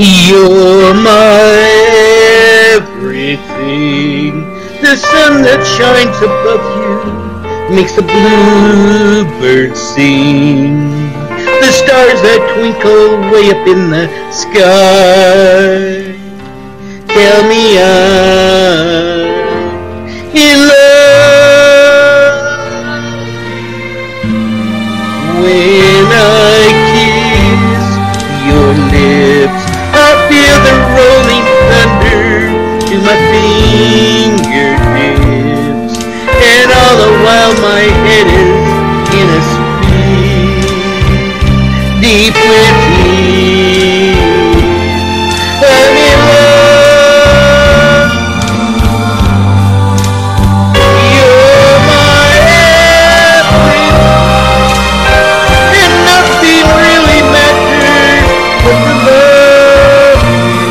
You're my everything. The sun that shines above you makes the bluebirds sing. The stars that twinkle way up in the sky tell me I'm in love. When I kiss your lips, I feel the rolling thunder to my fingertips, and all the while my head is in a spin, deep within. I'm in love. You're my everything, and nothing really matters but the love.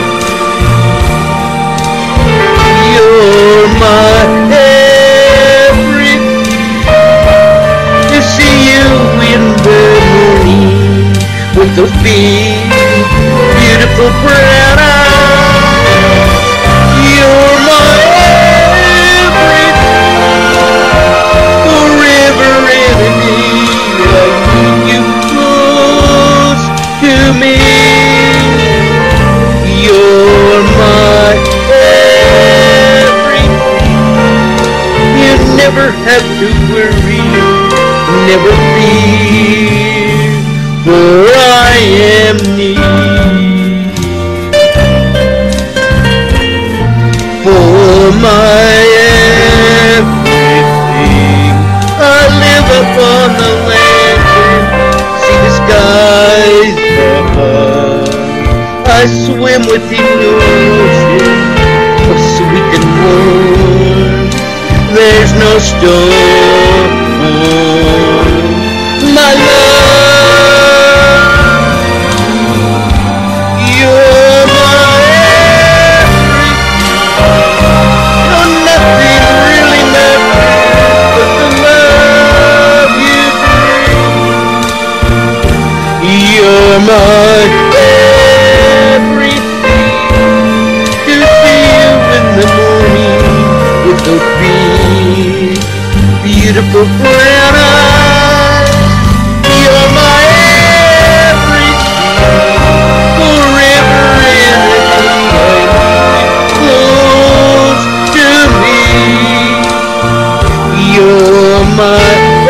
You're my everything. To see you in the morning with those big, beautiful brown eyes. You're my everything, forever and a day. I need you close to me. You're my everything. You never have to worry, never fear, for I am near. For my everything, I live upon the land and see the skies above. I swim within your ocean of sweet and warm. There's no storm, my love. You're my everything. No, nothing really matters but the love you bring. You're my everything. To see you in the morning with those big, beautiful brown eyes. You're my everything, forever and a day. Close to me. You're my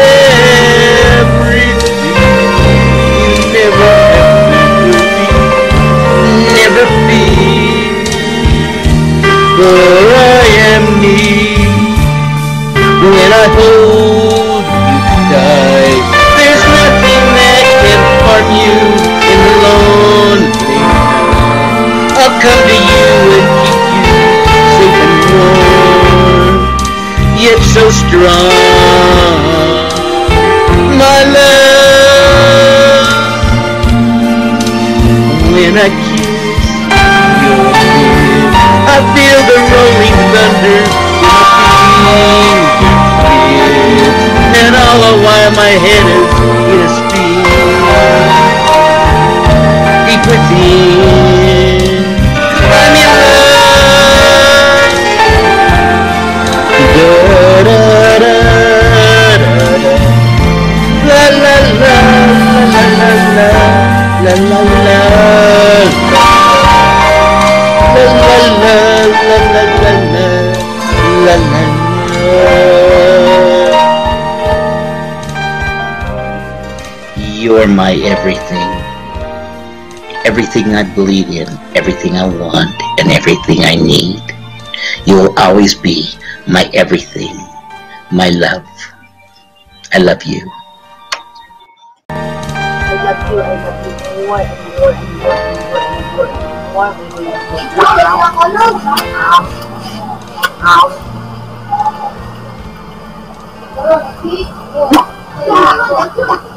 everything. You never have to worry, never fear, for I am near. When I hold you tight, there's nothing that can harm you in the lonely night. I'll come to you and keep you safe and warm, yet so strong, my love. When I kiss your lips, I feel the rolling thunder in my fingertips, and all the while my head is in a spin, deep within. I'm in love. Da da da da da. La la la la la la la la la. La la la la la la la la. You're my everything, everything I believe in, everything I want, and everything I need. You will always be my everything, my love. I love you. I love you more and more and more and more and more and more. Ow.